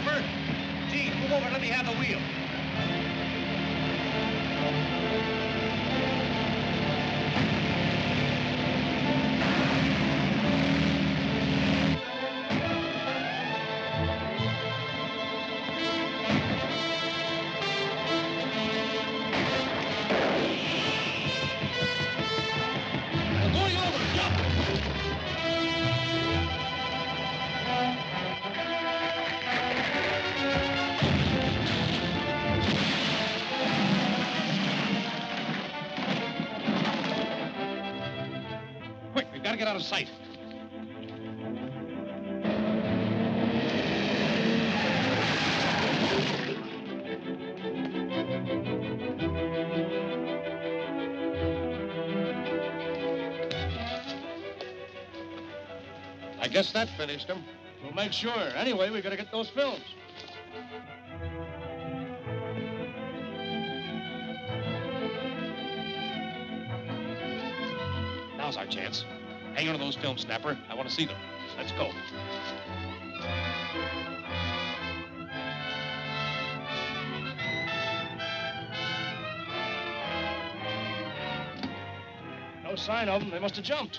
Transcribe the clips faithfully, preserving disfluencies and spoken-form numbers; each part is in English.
Snapper. Gene, move over and let me have the wheel. Gotta get out of sight. I guess that finished him. We'll make sure. Anyway, we gotta get those films. Now's our chance. Hang on to those films, Snapper. I want to see them. Let's go. No sign of them. They must have jumped.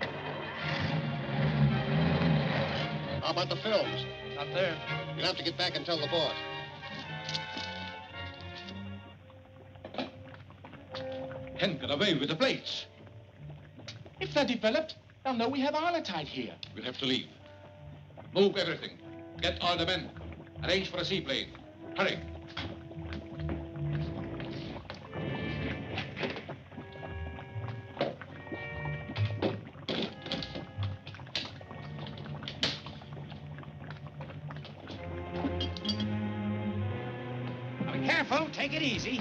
How about the films? Not there. You'll have to get back and tell the boss. Ken got away with the plates. If they're developed, they'll know we have Arletite here. We'll have to leave. Move everything. Get all the men. Arrange for a seaplane. Hurry. Now be careful. Take it easy.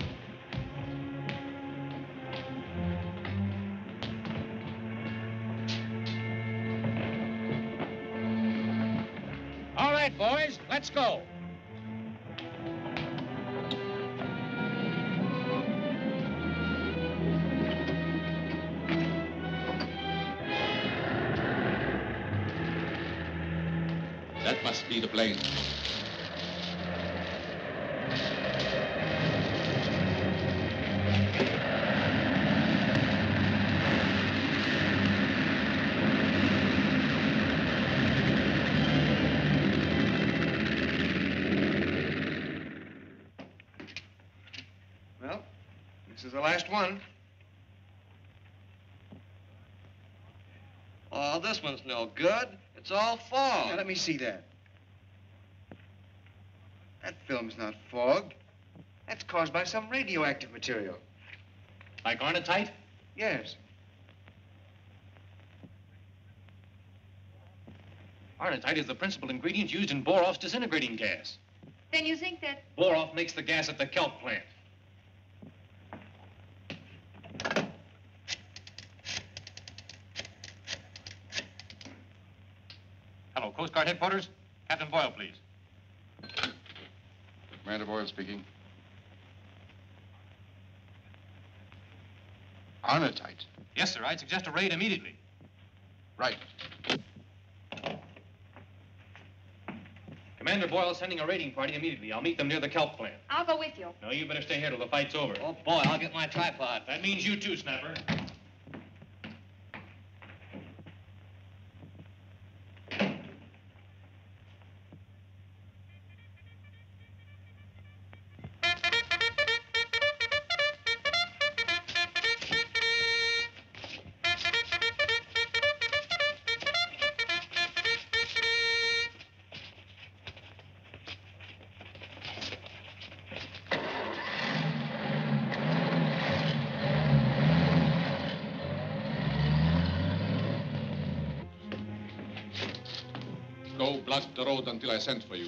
All right, boys, let's go. That must be the plane. This is the last one. Oh, this one's no good. It's all fog. Now, let me see that. That film's not fog. That's caused by some radioactive material. Like Arletite? Yes. Arletite is the principal ingredient used in Boroff's disintegrating gas. Then you think that... Boroff makes the gas at the kelp plant. Hello, Coast Guard headquarters. Captain Boyle, please. Commander Boyle speaking. Arletite. Yes, sir. I'd suggest a raid immediately. Right. Commander Boyle's sending a raiding party immediately. I'll meet them near the kelp plant. I'll go with you. No, you better stay here till the fight's over. Oh, boy, I'll get my tripod. That means you too, Snapper. Go block the road until I send for you.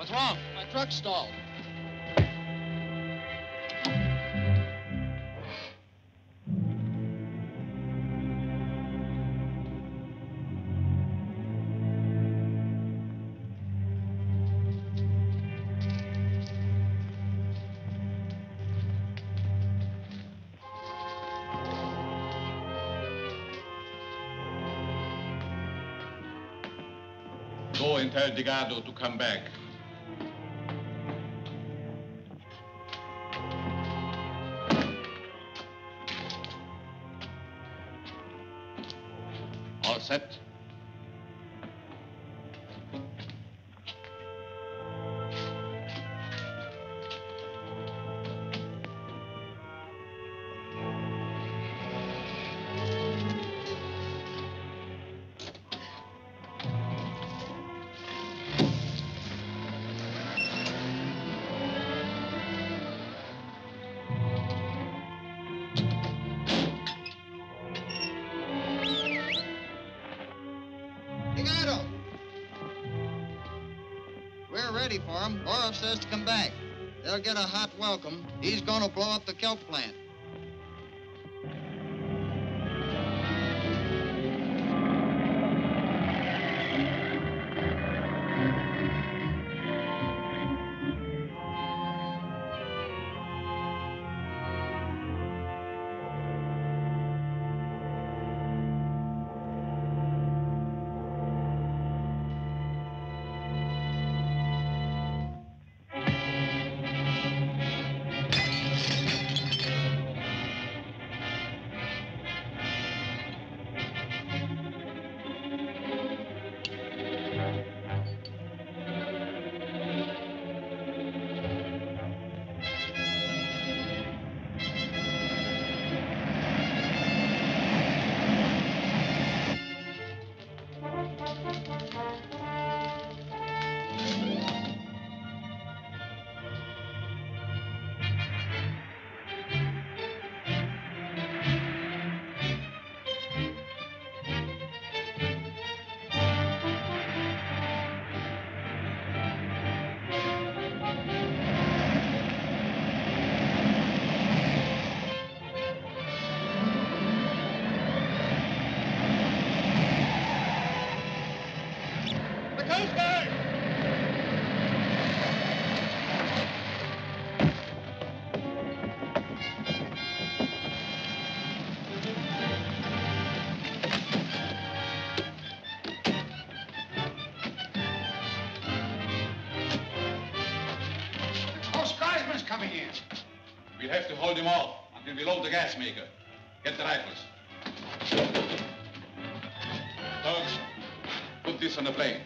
What's wrong? My truck stalled. Go and tell Digado to come back. All set? Ready for him. Boroff says to come back. They'll get a hot welcome. He's gonna blow up the kelp plant. Coming in. We'll have to hold him off until we load the gas maker. Get the rifles. Dogs, put this on the plane.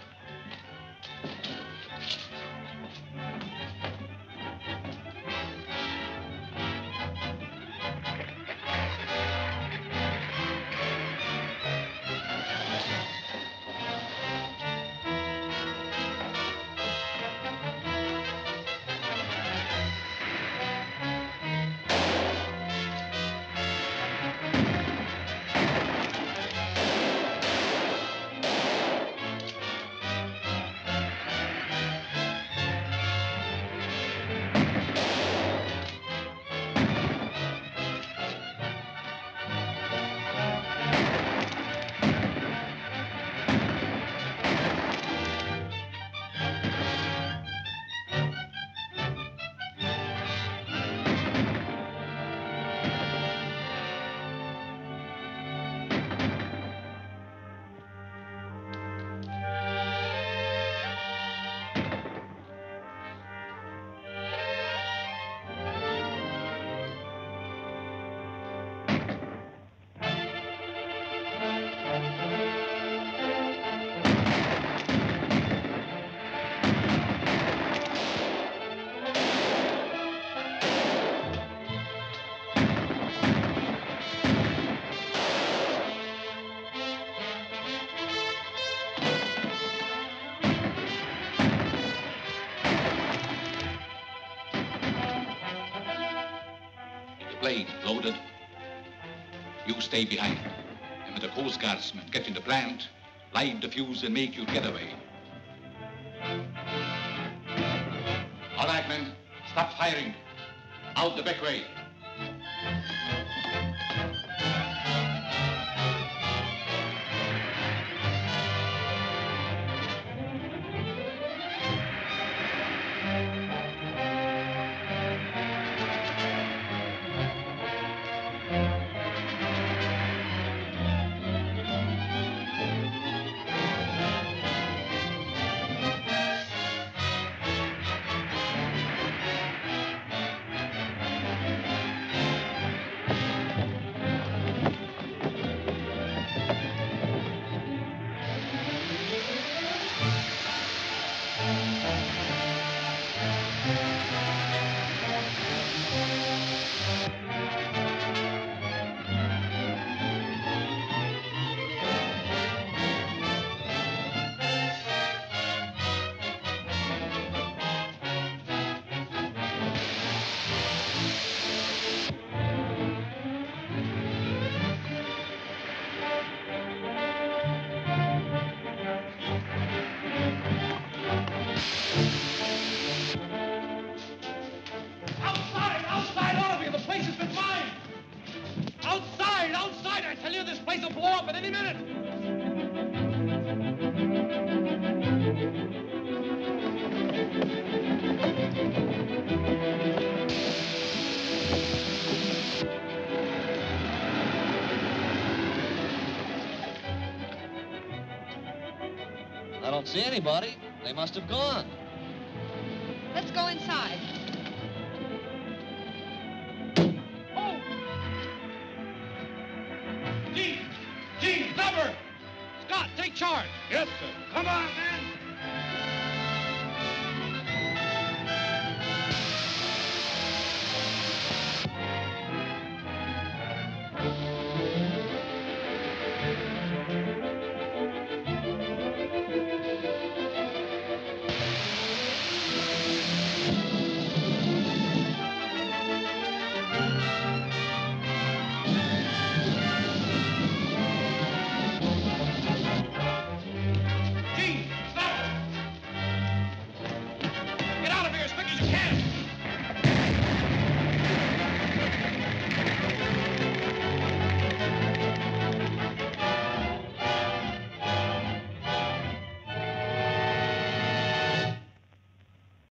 Plane loaded. You stay behind. And with the Coast Guardsmen, get in the plant, light the fuse and make your getaway. All right, men. Stop firing. Out the back way. Outside! Outside, all of you! The place has been mined! Outside! Outside! I tell you, this place will blow up at any minute! I don't see anybody. They must have gone. Let's go inside. Gene! Gene! Cover! Scott, take charge! Yes, sir. Come on, man!